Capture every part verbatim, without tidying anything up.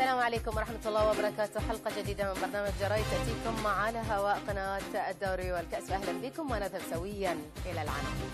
السلام عليكم ورحمة الله وبركاته. حلقة جديدة من برنامج جرايد تأتيكم على هواء قناة الدوري والكأس. أهلا بكم ونذهب سويا إلى العناوين.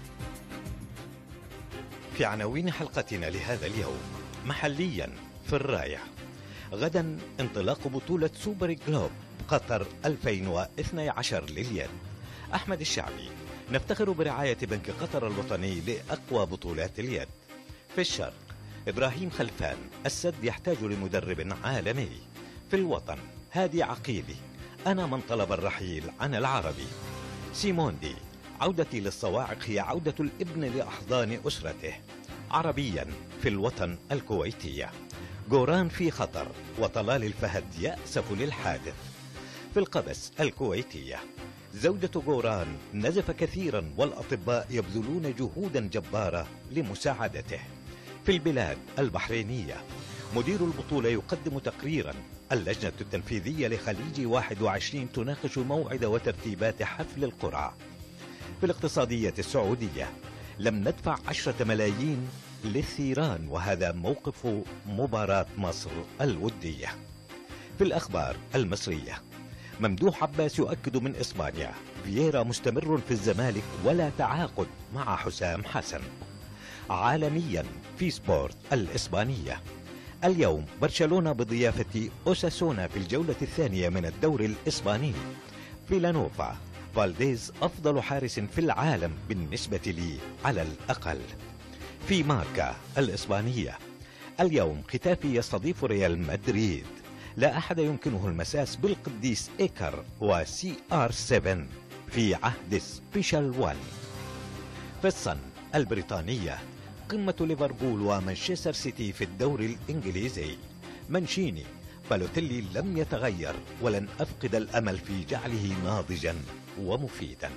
في عناوين حلقتنا لهذا اليوم: محليا في الراية، غدا انطلاق بطولة سوبر جلوب قطر ألفين واثني عشر لليد. أحمد الشعبي: نفتخر برعاية بنك قطر الوطني لأقوى بطولات اليد. في الشرق، إبراهيم خلفان: السد يحتاج لمدرب عالمي. في الوطن، هادي عقيلي: أنا من طلب الرحيل عن العربي. سيموندي: عودتي للصواعق هي عودة الابن لأحضان أسرته. عربيا في الوطن الكويتية، جوران في خطر وطلال الفهد يأسف للحادث. في القبس الكويتية، زوجة جوران نزف كثيرا والأطباء يبذلون جهودا جبارة لمساعدته. في البلاد البحرينية، مدير البطولة يقدم تقريرا. اللجنة التنفيذية لخليج واحد وعشرين تناقش موعد وترتيبات حفل القرعة. في الاقتصادية السعودية، لم ندفع عشرة ملايين للثيران وهذا موقف مباراة مصر الودية. في الأخبار المصرية، ممدوح عباس يؤكد من إسبانيا: فييرا مستمر في الزمالك ولا تعاقد مع حسام حسن. عالميا في سبورت الإسبانية، اليوم برشلونة بضيافة أوساسونا في الجولة الثانية من الدوري الإسباني. فيلانوفا: فالديز أفضل حارس في العالم بالنسبة لي على الأقل. في ماركا الإسبانية، اليوم ختافي يستضيف ريال مدريد. لا أحد يمكنه المساس بالقديس إيكر وسي آر سبعة في عهد سبيشال وان. في الصن البريطانية، قمة ليفربول ومانشستر سيتي في الدوري الإنجليزي. منشيني: بالوتيلي لم يتغير ولن أفقد الأمل في جعله ناضجا ومفيدا.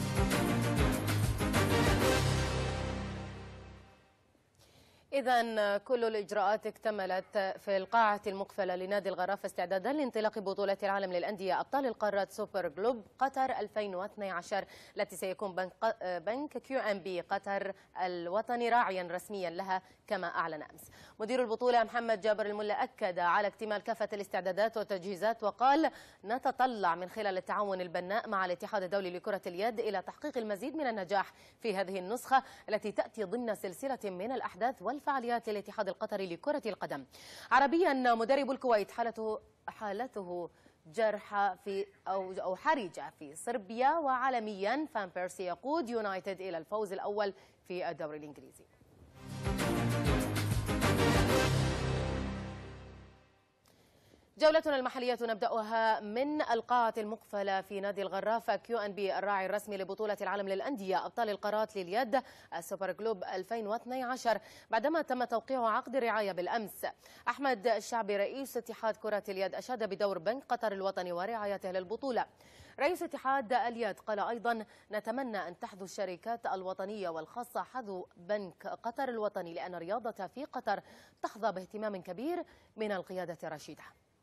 إذا كل الإجراءات اكتملت في القاعة المقفلة لنادي الغرافة استعدادا لانطلاق بطولة العالم للأندية أبطال القارات سوبر جلوب قطر ألفين واثني عشر، التي سيكون بنك, بنك كيو ام بي قطر الوطني راعيا رسميا لها كما أعلن أمس. مدير البطولة محمد جابر الملا أكد على اكتمال كافة الاستعدادات والتجهيزات وقال: نتطلع من خلال التعاون البناء مع الاتحاد الدولي لكرة اليد إلى تحقيق المزيد من النجاح في هذه النسخة التي تأتي ضمن سلسلة من الأحداث والفعاليات للاتحاد القطري لكرة القدم. عربيا، مدرب الكويت حالته حالته جرح في أو أو حرجة في صربيا. وعالميا، فان بيرسي يقود يونايتد إلى الفوز الأول في الدوري الإنجليزي. جولتنا المحلية نبدأها من القاعة المقفلة في نادي الغرافة كيو ان بي الراعي الرسمي لبطولة العالم للأندية أبطال القارات لليد السوبر جلوب ألفين واثني عشر، بعدما تم توقيع عقد الرعاية بالأمس. أحمد الشعبي رئيس اتحاد كرة اليد أشاد بدور بنك قطر الوطني ورعايته للبطولة. رئيس اتحاد اليد قال أيضا: نتمنى أن تحذو الشركات الوطنية والخاصة حذو بنك قطر الوطني، لأن الرياضة في قطر تحظى باهتمام كبير من القيادة الرشيدة.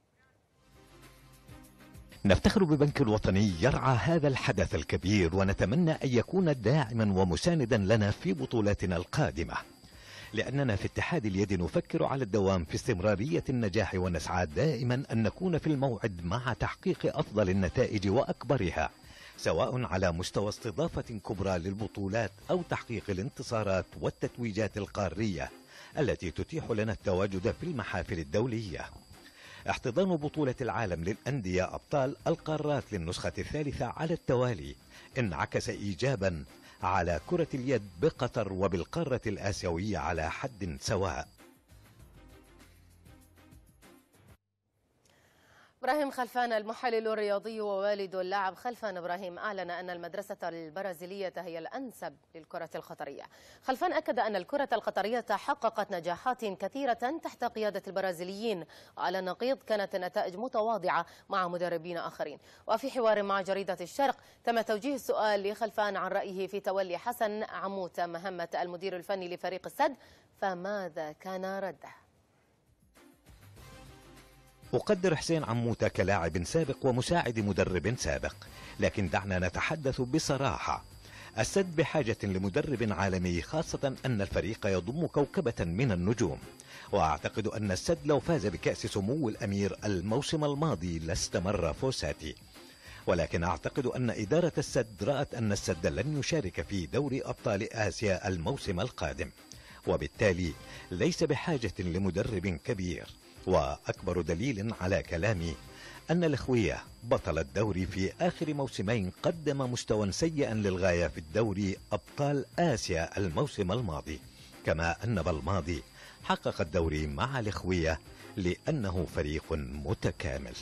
نفتخر ببنك الوطني يرعى هذا الحدث الكبير ونتمنى أن يكون داعما ومساندا لنا في بطولاتنا القادمة، لأننا في اتحاد اليد نفكر على الدوام في استمرارية النجاح ونسعى دائما أن نكون في الموعد مع تحقيق أفضل النتائج وأكبرها، سواء على مستوى استضافة كبرى للبطولات أو تحقيق الانتصارات والتتويجات القارية التي تتيح لنا التواجد في المحافل الدولية. احتضان بطولة العالم للأندية أبطال القارات للنسخة الثالثة على التوالي انعكس إيجابا على كرة اليد بقطر وبالقارة الآسيوية على حد سواء. إبراهيم خلفان المحلل الرياضي ووالد اللاعب خلفان إبراهيم أعلن أن المدرسة البرازيلية هي الأنسب للكرة القطرية. خلفان أكد أن الكرة القطرية حققت نجاحات كثيرة تحت قيادة البرازيليين، وعلى النقيض كانت النتائج متواضعة مع مدربين آخرين. وفي حوار مع جريدة الشرق تم توجيه السؤال لخلفان عن رأيه في تولي حسن عموتة مهمة المدير الفني لفريق السد، فماذا كان رده؟ أقدر حسين عموتة كلاعب سابق ومساعد مدرب سابق، لكن دعنا نتحدث بصراحة. السد بحاجة لمدرب عالمي، خاصة أن الفريق يضم كوكبة من النجوم. وأعتقد أن السد لو فاز بكأس سمو الأمير الموسم الماضي لاستمر فوساتي، ولكن أعتقد أن إدارة السد رأت أن السد لن يشارك في دوري أبطال آسيا الموسم القادم، وبالتالي ليس بحاجة لمدرب كبير. وأكبر دليل على كلامي أن الإخوية بطل الدوري في آخر موسمين قدم مستوى سيئا للغاية في الدوري أبطال آسيا الموسم الماضي، كما أن بالماضي حقق الدوري مع الإخوية لأنه فريق متكامل.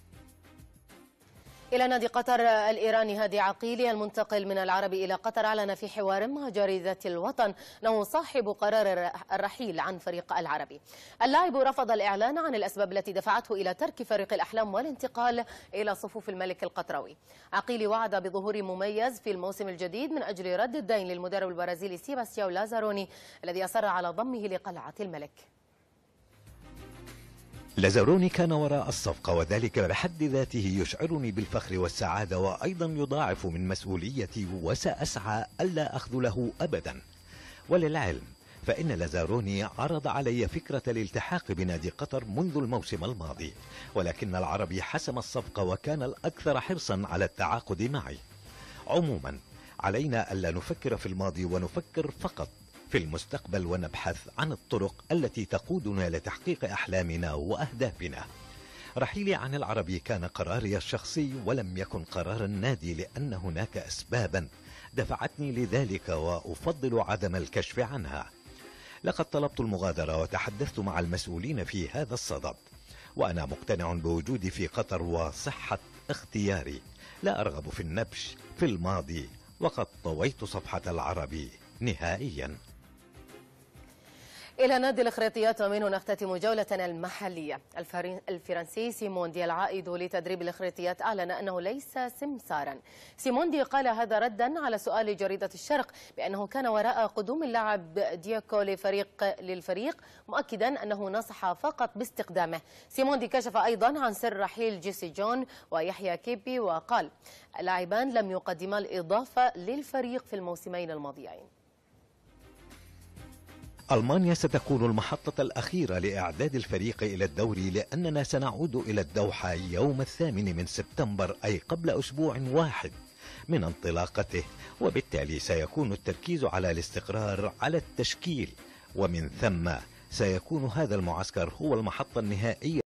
إلى نادي قطر، الإيراني هادي عقيلي المنتقل من العربي إلى قطر أعلن في حوار مع جريدة الوطن أنه صاحب قرار الرحيل عن فريق العربي. اللاعب رفض الإعلان عن الأسباب التي دفعته إلى ترك فريق الأحلام والانتقال إلى صفوف الملك القطروي. عقيلي وعد بظهور مميز في الموسم الجديد من أجل رد الدين للمدرب البرازيلي سيباستياو لازاروني الذي أصر على ضمه لقلعة الملك. لازاروني كان وراء الصفقة، وذلك بحد ذاته يشعرني بالفخر والسعادة، وأيضا يضاعف من مسؤوليتي، وسأسعى ألا أخذله أبدا. وللعلم فإن لازاروني عرض علي فكرة الالتحاق بنادي قطر منذ الموسم الماضي، ولكن العربي حسم الصفقة وكان الأكثر حرصا على التعاقد معي. عموما علينا ألا نفكر في الماضي ونفكر فقط في المستقبل، ونبحث عن الطرق التي تقودنا لتحقيق أحلامنا وأهدافنا. رحيلي عن العربي كان قراري الشخصي ولم يكن قرار النادي، لأن هناك أسبابا دفعتني لذلك وأفضل عدم الكشف عنها. لقد طلبت المغادرة وتحدثت مع المسؤولين في هذا الصدد، وأنا مقتنع بوجودي في قطر وصحة اختياري. لا أرغب في النبش في الماضي، وقد طويت صفحة العربي نهائيا. إلى نادي الإخريطيات، ومنه نختتم جولتنا المحلية. الفرنسي سيموندي العائد لتدريب الإخريطيات أعلن أنه ليس سمسارا. سيموندي قال هذا ردا على سؤال جريدة الشرق بأنه كان وراء قدوم اللاعب دياكو لفريق للفريق، مؤكدا أنه نصح فقط باستخدامه. سيموندي كشف أيضا عن سر رحيل جيسي جون ويحيى كيبي، وقال اللاعبان لم يقدما الإضافة للفريق في الموسمين الماضيين. ألمانيا ستكون المحطة الأخيرة لإعداد الفريق إلى الدوري، لأننا سنعود إلى الدوحة يوم الثامن من سبتمبر، أي قبل أسبوع واحد من انطلاقته، وبالتالي سيكون التركيز على الاستقرار على التشكيل، ومن ثم سيكون هذا المعسكر هو المحطة النهائية